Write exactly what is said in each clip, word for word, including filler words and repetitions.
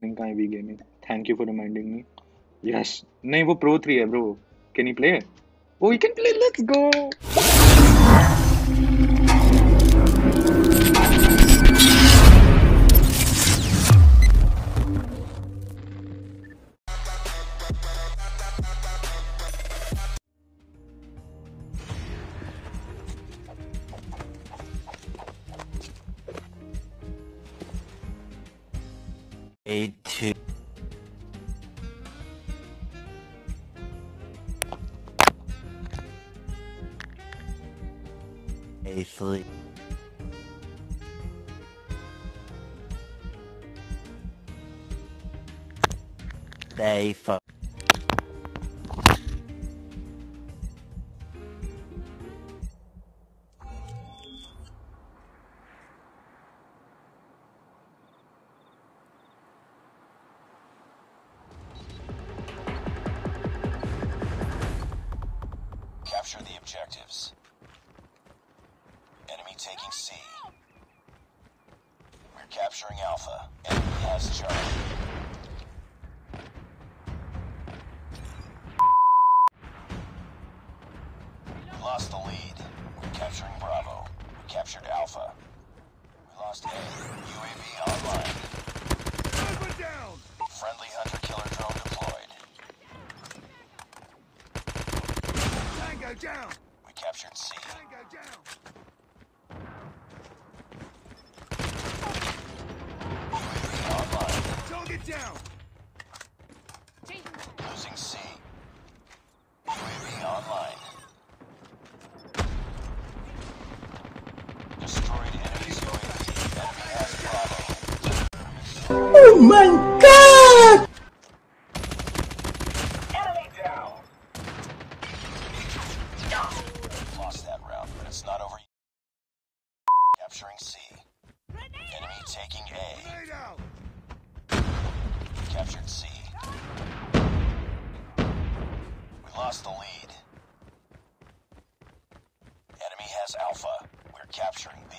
का है V gaming. Thank you for reminding me. Yes. नहीं वो प्रो थ्री है bro. Can you play? Oh, you can play. Let's go. Eight two. A three. A four. Capture the objectives. Enemy taking C. We're capturing Alpha. Enemy has Charlie. We lost the lead. We're capturing Bravo. We captured Alpha. We lost A. U A V online. Over down! Friendly hunter-killer drone deployed. Tango down! We captured C. Tango down! U A V online. Target down! Losing C. U A V online. Destroyed enemy's U A V. Enemy has Bravo. Oh my god! Enemy down! Lost that round, but it's not over. Capturing C. Enemy taking A. Captured C. We lost the lead. Enemy has Alpha. We're capturing B.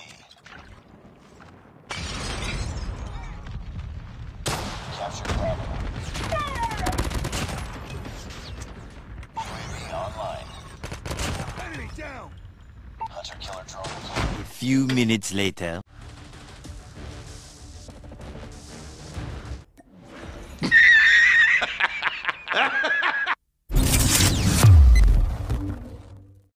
Captured Bravo. U A V online. Enemy down! Hunter-killer drone deployed. A few minutes later.